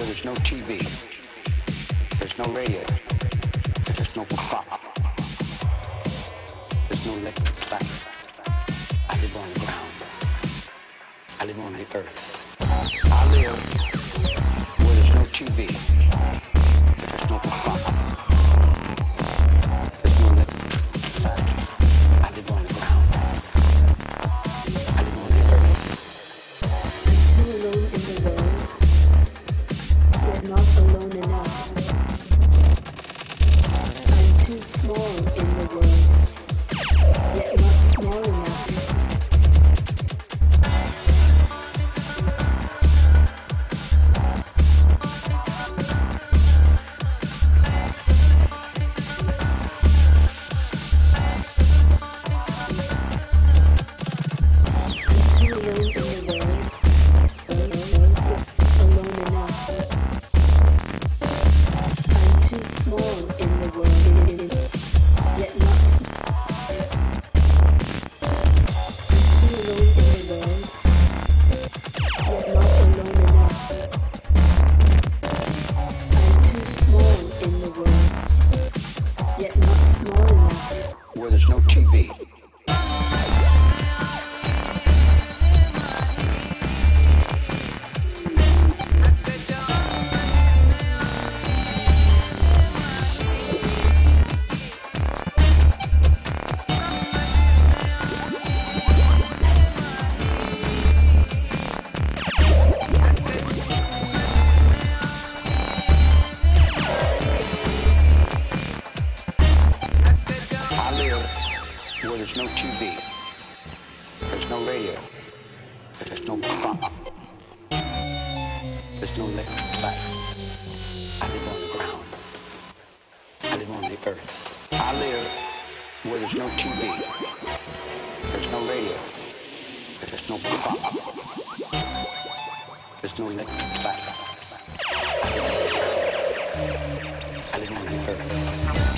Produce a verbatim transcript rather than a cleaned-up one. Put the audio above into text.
where there's no T V, there's no radio, there's no clock, there's no electric light. I live on the ground. I live on the earth. I live where there's no T V, there's no clock, there's no electric light. I live on the ground. I live on the earth. I'm too alone in the world, yet not alone enough. I'm too small in the world, yet not small enough. Where there's no T V. Where there's no T V, there's no radio, there's no clock, there's no electric light. I live on the ground. I live on the earth. I live where there's no T V, there's no radio, there's no clock, there's no electric light. I live on the earth.